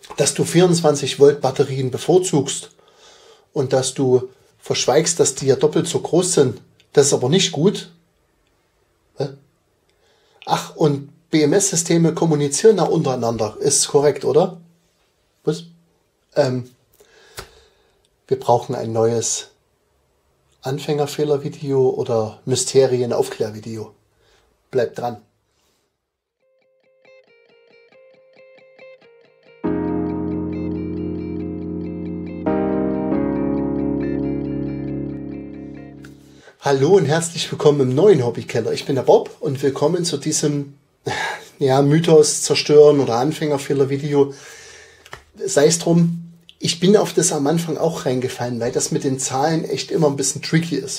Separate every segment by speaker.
Speaker 1: dass du 24 Volt Batterien bevorzugst und dass du verschweigst, dass die ja doppelt so groß sind. Das ist aber nicht gut. Ach, und BMS-Systeme kommunizieren da untereinander. Ist korrekt, oder? Was? Wir brauchen ein neues Anfängerfehler-Video oder Mysterien-Aufklär-Video. Bleibt dran. Hallo und herzlich willkommen im neuen Hobbykeller. Ich bin der Bob und willkommen zu diesem Mythos zerstören oder Anfängerfehler-Video. Sei es drum, ich bin auf das am Anfang auch reingefallen, weil das mit den Zahlen echt immer ein bisschen tricky ist.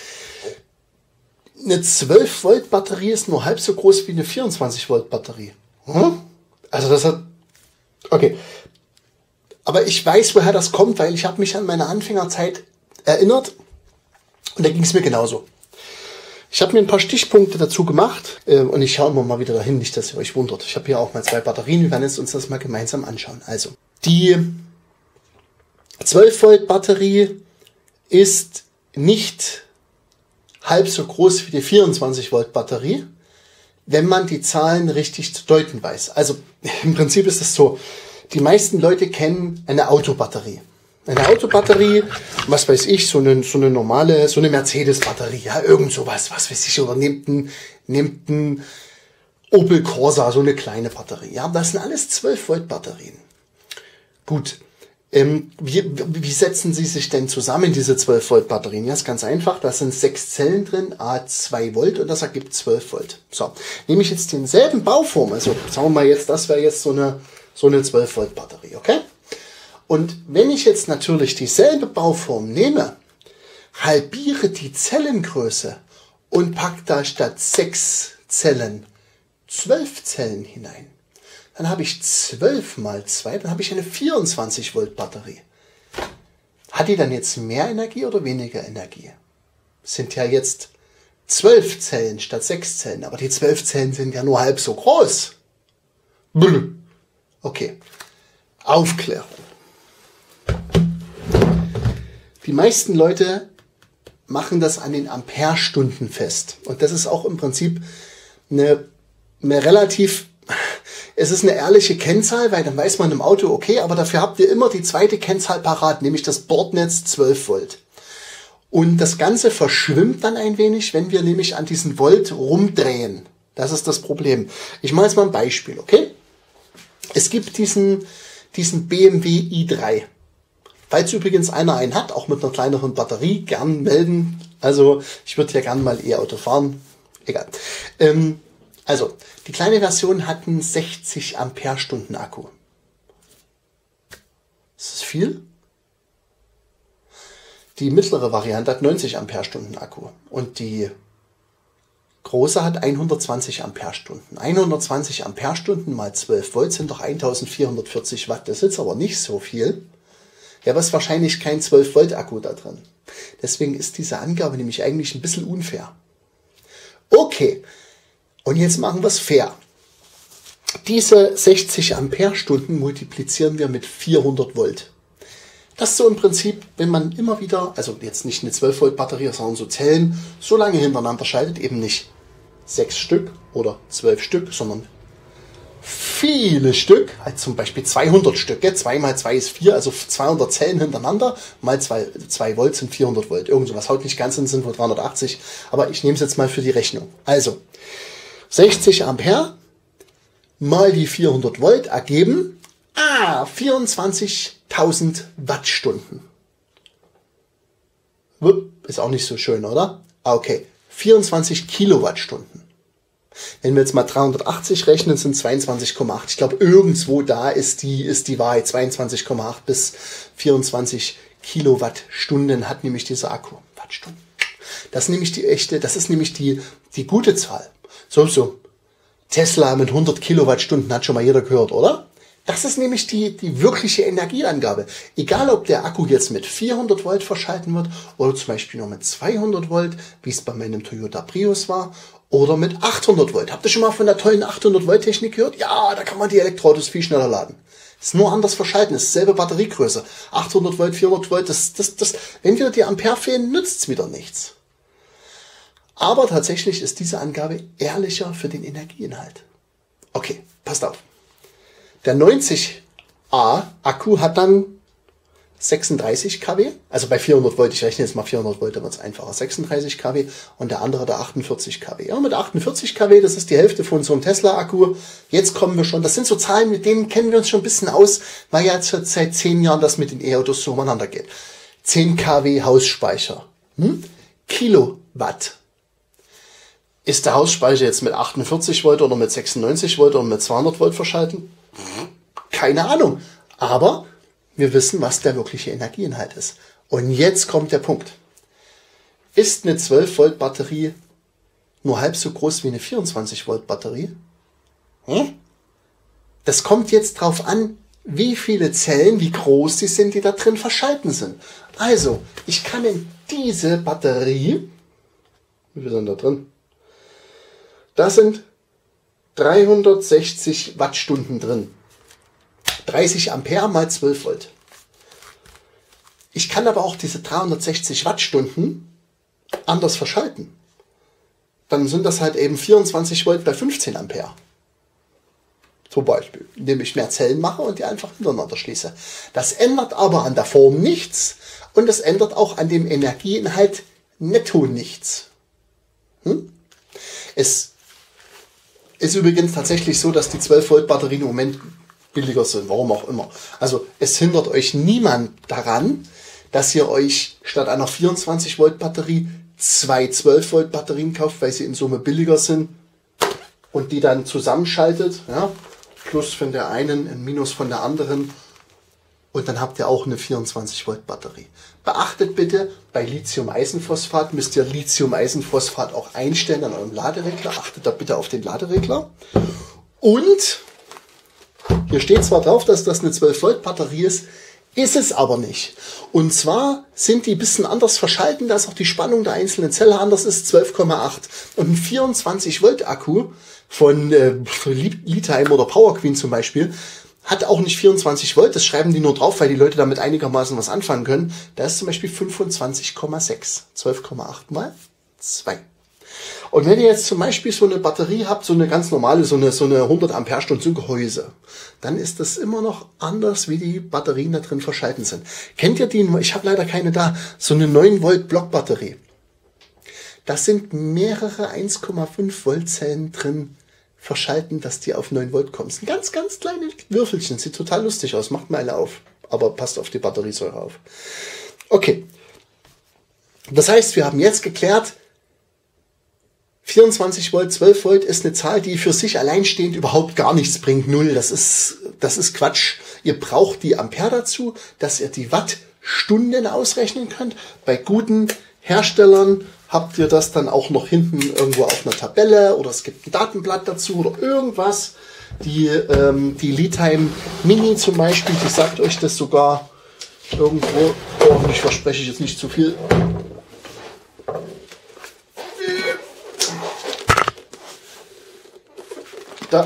Speaker 1: Eine 12 Volt Batterie ist nur halb so groß wie eine 24 Volt Batterie. Also das hat... Okay. Aber ich weiß, woher das kommt, weil ich habe mich an meine Anfängerzeit erinnert. Und da ging es mir genauso. Ich habe mir ein paar Stichpunkte dazu gemacht und ich schaue immer mal wieder dahin, nicht, dass ihr euch wundert. Ich habe hier auch mal 2 Batterien, wir werden jetzt uns das mal gemeinsam anschauen. Also, die 12 Volt Batterie ist nicht halb so groß wie die 24 Volt Batterie, wenn man die Zahlen richtig zu deuten weiß. Also, im Prinzip ist es so, die meisten Leute kennen eine Autobatterie. Eine Autobatterie, was weiß ich, so eine normale, so eine Mercedes-Batterie, ja, irgend sowas, was weiß ich, oder nehmt einen Opel Corsa, so eine kleine Batterie, ja, das sind alles 12 Volt Batterien. Gut, wie setzen sie sich denn zusammen, diese 12 Volt Batterien? Ja, ist ganz einfach, da sind 6 Zellen drin, A2 Volt und das ergibt 12 Volt. So, nehme ich jetzt denselben Bauform, also sagen wir mal jetzt, das wäre jetzt so eine 12 Volt Batterie, okay? Und wenn ich jetzt natürlich dieselbe Bauform nehme, halbiere die Zellengröße und packe da statt 6 Zellen 12 Zellen hinein, dann habe ich 12 mal 2, dann habe ich eine 24 Volt Batterie. Hat die dann jetzt mehr Energie oder weniger Energie? Es sind ja jetzt 12 Zellen statt 6 Zellen, aber die 12 Zellen sind ja nur halb so groß. Okay, Aufklärung. Die meisten Leute machen das an den Amperestunden fest. Und das ist auch im Prinzip eine relativ, es ist eine ehrliche Kennzahl, weil dann weiß man im Auto, okay, aber dafür habt ihr immer die zweite Kennzahl parat, nämlich das Bordnetz 12 Volt. Und das Ganze verschwimmt dann ein wenig, wenn wir nämlich an diesen Volt rumdrehen. Das ist das Problem. Ich mache jetzt mal ein Beispiel, okay? Es gibt diesen BMW i3. Falls übrigens einer einen hat, auch mit einer kleineren Batterie, gern melden. Also ich würde ja gern mal E-Auto fahren. Egal. Also die kleine Version hat einen 60 Ampere-Stunden Akku. Ist das viel? Die mittlere Variante hat 90 Ampere-Stunden Akku. Und die große hat 120 Ampere-Stunden. 120 Ampere-Stunden mal 12 Volt sind doch 1440 Watt. Das ist jetzt aber nicht so viel. Ja, aber es ist wahrscheinlich kein 12 Volt Akku da drin. Deswegen ist diese Angabe nämlich eigentlich ein bisschen unfair. Okay, und jetzt machen wir es fair. Diese 60 Ampere-Stunden multiplizieren wir mit 400 Volt. Das ist so im Prinzip, wenn man immer wieder, also jetzt nicht eine 12 Volt Batterie, sondern so Zellen, so lange hintereinander schaltet, eben nicht 6 Stück oder 12 Stück, sondern viele Stück, halt zum Beispiel 200 Stücke, 2 mal 2 ist 4, also 200 Zellen hintereinander, mal 2 Volt sind 400 Volt. Irgend sowas, haut nicht ganz hin, sind wohl 380, aber ich nehme es jetzt mal für die Rechnung. Also, 60 Ampere mal die 400 Volt ergeben 24.000 Wattstunden. Ist auch nicht so schön, oder? Okay, 24 Kilowattstunden. Wenn wir jetzt mal 380 rechnen, sind 22,8. Ich glaube, irgendwo da ist die Wahrheit. 22,8 bis 24 Kilowattstunden hat nämlich dieser Akku. Wattstunden. Das ist nämlich die echte, das ist nämlich die gute Zahl. So. Tesla mit 100 Kilowattstunden hat schon mal jeder gehört, oder? Das ist nämlich die wirkliche Energieangabe. Egal, ob der Akku jetzt mit 400 Volt verschalten wird oder zum Beispiel nur mit 200 Volt, wie es bei meinem Toyota Prius war, oder mit 800 Volt. Habt ihr schon mal von der tollen 800 Volt Technik gehört? Ja, da kann man die Elektroautos viel schneller laden. Ist nur anders verschalten, ist dieselbe Batteriegröße. 800 Volt, 400 Volt, wenn wieder die Ampere fehlen, nützt es wieder nichts. Aber tatsächlich ist diese Angabe ehrlicher für den Energieinhalt. Okay, passt auf. Der 90A Akku hat dann 36 kW, also bei 400 Volt, ich rechne jetzt mal 400 Volt, dann wird es einfacher, 36 kW und der andere der 48 kW. Ja, mit 48 kW, das ist die Hälfte von so einem Tesla-Akku. Jetzt kommen wir schon, das sind so Zahlen, mit denen kennen wir uns schon ein bisschen aus, weil ja jetzt seit 10 Jahren das mit den E-Autos so umeinander geht. 10 kW Hausspeicher, Kilowatt. Ist der Hausspeicher jetzt mit 48 Volt oder mit 96 Volt oder mit 200 Volt verschalten? Keine Ahnung, aber wir wissen, was der wirkliche Energieinhalt ist. Und jetzt kommt der Punkt. Ist eine 12 Volt Batterie nur halb so groß wie eine 24 Volt Batterie? Das kommt jetzt drauf an, wie viele Zellen, wie groß sie sind, die da drin verschalten sind. Also, ich kann in diese Batterie, wie viel sind da drin? Da sind 360 Wattstunden drin. 30 Ampere mal 12 Volt. Ich kann aber auch diese 360 Wattstunden anders verschalten. Dann sind das halt eben 24 Volt bei 15 Ampere. Zum Beispiel, indem ich mehr Zellen mache und die einfach hintereinander schließe. Das ändert aber an der Form nichts und es ändert auch an dem Energieinhalt netto nichts. Es ist übrigens tatsächlich so, dass die 12 Volt Batterien im Moment billiger sind, warum auch immer. Also es hindert euch niemand daran, dass ihr euch statt einer 24 Volt Batterie 2 12 Volt Batterien kauft, weil sie in Summe billiger sind und die dann zusammenschaltet. Ja? Plus von der einen, ein Minus von der anderen. Und dann habt ihr auch eine 24 Volt Batterie. Beachtet bitte, bei Lithium-Eisenphosphat müsst ihr Lithium-Eisenphosphat auch einstellen an eurem Laderegler. Achtet da bitte auf den Laderegler. Und hier steht zwar drauf, dass das eine 12 Volt Batterie ist es aber nicht. Und zwar sind die ein bisschen anders verschalten, da ist auch die Spannung der einzelnen Zelle anders ist, 12,8. Und ein 24 Volt Akku von Litime oder Power Queen zum Beispiel hat auch nicht 24 Volt, das schreiben die nur drauf, weil die Leute damit einigermaßen was anfangen können. Da ist zum Beispiel 25,6, 12,8 mal 2. Und wenn ihr jetzt zum Beispiel so eine Batterie habt, so eine ganz normale, so eine 100 Ampere-Stunden, so ein Gehäuse, dann ist das immer noch anders, wie die Batterien da drin verschalten sind. Kennt ihr die? Ich habe leider keine da. So eine 9 Volt Blockbatterie. Das sind mehrere 1,5 Volt Zellen drin verschalten, dass die auf 9 Volt kommen. Das sind ganz, ganz kleine Würfelchen. Sieht total lustig aus. Macht mal eine auf. Aber passt auf die Batteriesäure auf. Okay. Das heißt, wir haben jetzt geklärt, 24 Volt, 12 Volt ist eine Zahl, die für sich alleinstehend überhaupt gar nichts bringt. Null. Das ist Quatsch. Ihr braucht die Ampere dazu, dass ihr die Wattstunden ausrechnen könnt. Bei guten Herstellern habt ihr das dann auch noch hinten irgendwo auf einer Tabelle oder es gibt ein Datenblatt dazu oder irgendwas. Die Litime Mini zum Beispiel, die sagt euch das sogar irgendwo. Hoffentlich verspreche ich jetzt nicht zu viel. Da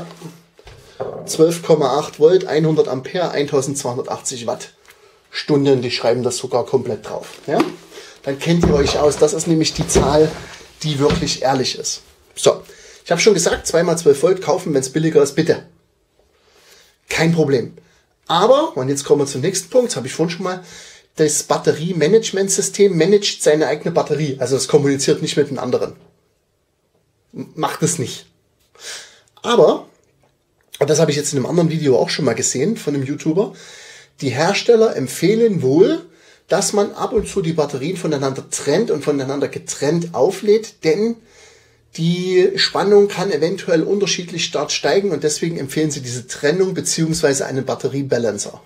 Speaker 1: 12,8 Volt, 100 Ampere, 1280 Wattstunden, die schreiben das sogar komplett drauf. Ja? Dann kennt ihr euch aus. Das ist nämlich die Zahl, die wirklich ehrlich ist. So, ich habe schon gesagt, 2 mal 12 Volt kaufen, wenn es billiger ist, bitte. Kein Problem. Aber, und jetzt kommen wir zum nächsten Punkt, das habe ich vorhin schon mal, das Batterie-Management-System managt seine eigene Batterie. Also es kommuniziert nicht mit den anderen. Macht es nicht. Aber, und das habe ich jetzt in einem anderen Video auch schon mal gesehen von einem YouTuber, die Hersteller empfehlen wohl, dass man ab und zu die Batterien voneinander trennt und voneinander getrennt auflädt, denn die Spannung kann eventuell unterschiedlich stark steigen und deswegen empfehlen sie diese Trennung beziehungsweise einen Batteriebalancer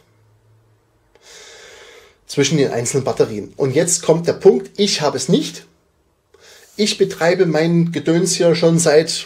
Speaker 1: zwischen den einzelnen Batterien. Und jetzt kommt der Punkt, ich habe es nicht. Ich betreibe mein Gedöns hier schon seit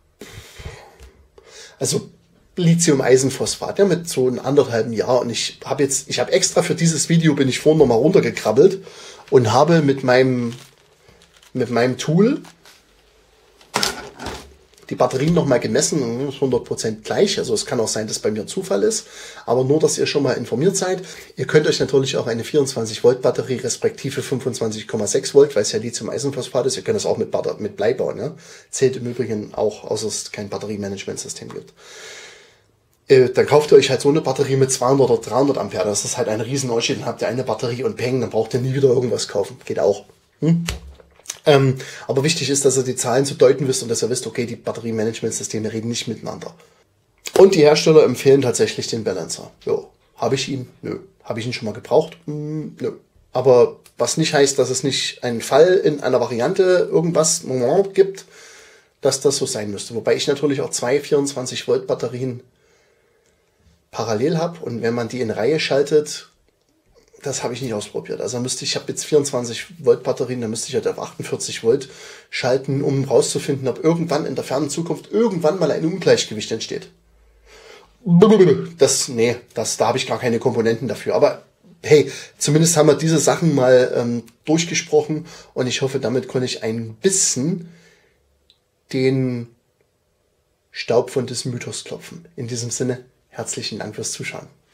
Speaker 1: Lithium-Eisenphosphat, ja, mit so einem 1,5 Jahr. Und ich habe extra für dieses Video bin ich vorhin nochmal runtergekrabbelt und habe mit meinem Tool die Batterien nochmal gemessen und ist 100% gleich. Also es kann auch sein, dass bei mir ein Zufall ist. Aber nur, dass ihr schon mal informiert seid. Ihr könnt euch natürlich auch eine 24 Volt Batterie respektive 25,6 Volt, weil es ja Lithium-Eisenphosphat ist. Ihr könnt das auch mit Blei bauen. Ja? Zählt im Übrigen auch, außer es kein Batteriemanagementsystem gibt. Dann kauft ihr euch halt so eine Batterie mit 200 oder 300 Ampere. Das ist halt ein Riesenunterschied. Dann habt ihr eine Batterie und peng, dann braucht ihr nie wieder irgendwas kaufen. Geht auch. Aber wichtig ist, dass ihr die Zahlen zu deuten wisst und dass ihr wisst, okay, die Batteriemanagementsysteme reden nicht miteinander. Und die Hersteller empfehlen tatsächlich den Balancer. Jo, habe ich ihn? Nö. Habe ich ihn schon mal gebraucht? Nö. Aber was nicht heißt, dass es nicht einen Fall in einer Variante irgendwas gibt, dass das so sein müsste. Wobei ich natürlich auch zwei 24 Volt Batterien parallel habe und wenn man die in Reihe schaltet, das habe ich nicht ausprobiert. Also ich habe jetzt 24 Volt Batterien, da müsste ich halt auf 48 Volt schalten, um rauszufinden, ob irgendwann in der fernen Zukunft irgendwann mal ein Ungleichgewicht entsteht. Da habe ich gar keine Komponenten dafür. Aber hey, zumindest haben wir diese Sachen mal durchgesprochen und ich hoffe, damit konnte ich ein bisschen den Staub von diesem Mythos klopfen. In diesem Sinne, herzlichen Dank fürs Zuschauen.